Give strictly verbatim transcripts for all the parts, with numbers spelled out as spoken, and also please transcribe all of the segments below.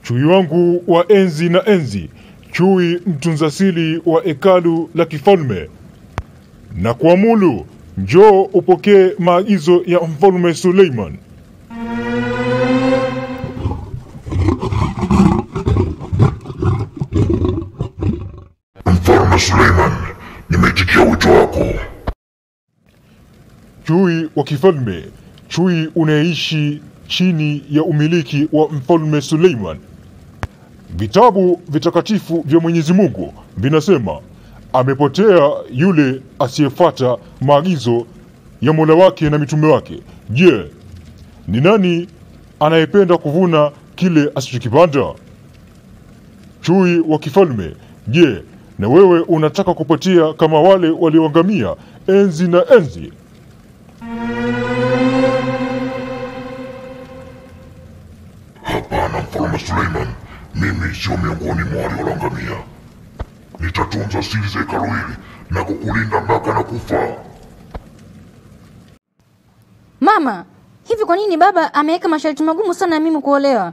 Chui wangu wa enzi na enzi, chui mtunza siri wa hekalu la kifalme, na kuamulu, njoo upokee maagizo ya Mfalme Suleiman. Mfalme Suleiman, nimeitikia wito wako. Chui wa kifalme, chui unaishi chini ya umiliki wa Mfalme Suleiman. Vitabu vitakatifu vya Mwenyezi Mungu vinasema, amepotea yule asiyefuata maagizo ya Mola wake na mitume wake. Je, ni nani anayependa kuvuna kile asichokipanda? Chui wa kifalme, je, na wewe unataka kupotea kama wale walioangamia enzi na enzi? Hapana Mfalme Suleiman, mimi sio miongoni mwa walioangamia. Nitatunza siri za hekalu hili na kukulinda mpaka na kufa. Mama, hivi kwa nini baba ameweka masharti magumu sana ya mimi kuolewa?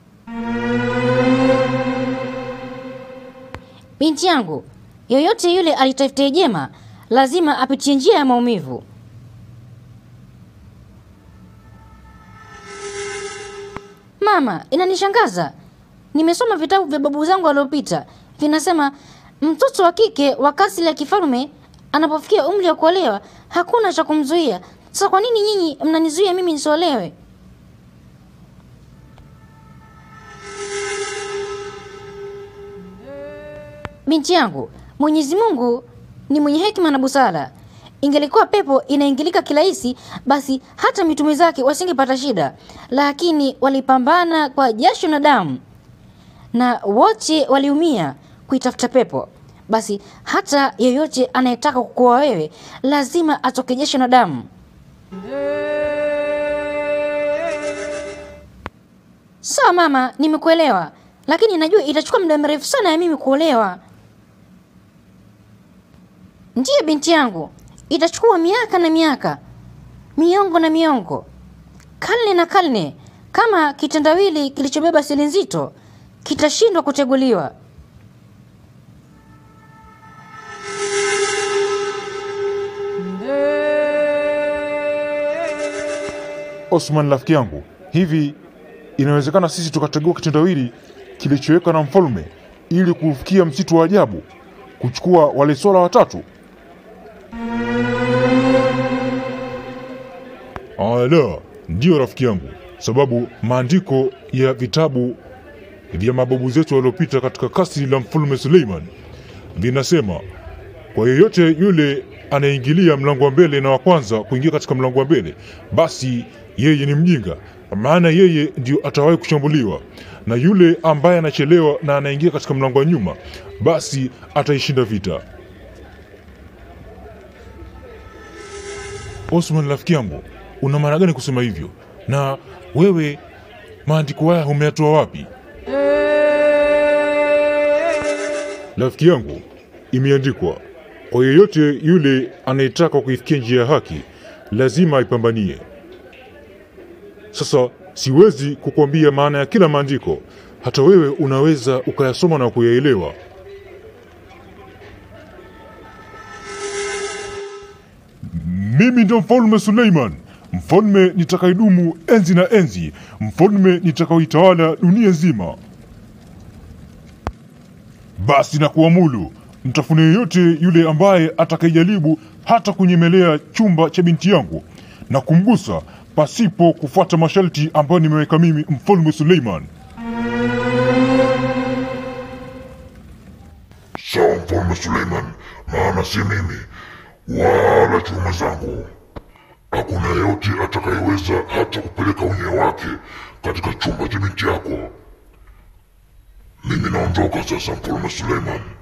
Binti yangu, yoyote yule alitafutia jema, lazima apitie njia ya maumivu. Mama, inanishangaza. Nimesoma vitabu vya babu zangu waliopita. Vinasema mtoto wa kike wa kasri la kifalme anapofikia umri wa kuolewa hakuna cha kumzuia. Sasa kwa nini nyinyi mnanizuia mimi nisiolewe? Binti yangu, Mwenyezi Mungu ni mwenye hekima na busara. Ingelikuwa pepo inaingilika kirahisi, basi hata mitume zake wasingepata shida. Lakini walipambana kwa jasho na damu, na wote waliumia kuitafuta pepo. Basi hata yeyote anayetaka kukuoa wewe lazima atoke jasho na damu. Sawa mama, nimekuelewa. Lakini najua itachukua muda mrefu sana ya mimi kuolewa. Ndiyo binti yangu, itachukua miaka na miaka, miongo na miongo, karne na karne. Kama kitendawili kilichobeba siri nzito kitashindwa kuteguliwa. Osman rafiki yangu, hivi inawezekana sisi tukategua kitendawili kilichoweka na mfalme ili kufikia msitu wa ajabu, kuchukua wale swala watatu? Ala, ndio rafiki yangu, sababu maandiko ya vitabu vya mababu zetu waliopita katika kasri la Mfalme Suleiman vinasema, kwa yeyote yule anaingilia mlango wa mbele na wa kwanza kuingia katika mlango wa mbele, basi yeye ni mjinga, maana yeye ndio atawahi kushambuliwa, na yule ambaye anachelewa na anaingia katika mlango wa nyuma, basi ataishinda vita. Osman rafiki yangu, una maana gani kusema hivyo? Na wewe maandiko haya umeyatoa wapi? Rafiki yangu, imeandikwa, kwa yeyote yule anayetaka kuifikia njia ya haki lazima aipambanie. Sasa siwezi kukwambia maana ya kila maandiko, hata wewe unaweza ukayasoma na kuyaelewa. Mimi ndio Mfalme Suleiman, mfalme nitakaidumu enzi na enzi, mfalme nitakaoitawala dunia nzima. Basi na kuamulu, mtafune yeyote yule ambaye atakayejaribu hata kunyemelea chumba cha binti yangu na kumgusa pasipo kufuata masharti ambayo nimeweka mimi Mfalme Suleiman. Sawa Mfalme Suleiman, maana si mimi wala chuma zangu, hakuna yeyote atakayeweza hata kupeleka unye wake katika chumba cha binti yako. Mimi naondoka sasa Mfalme Suleiman.